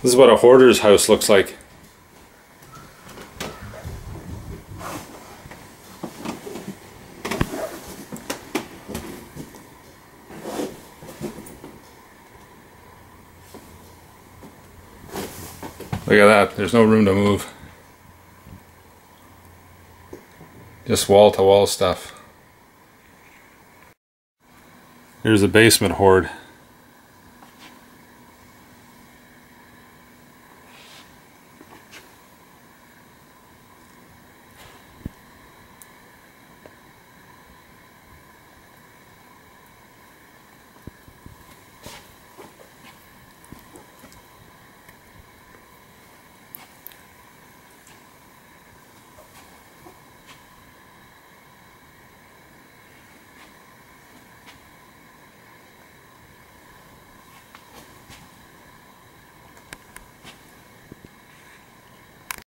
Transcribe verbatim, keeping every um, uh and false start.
This is what a hoarder's house looks like. Look at that, there's no room to move. Just wall-to-wall stuff. Here's the basement hoard.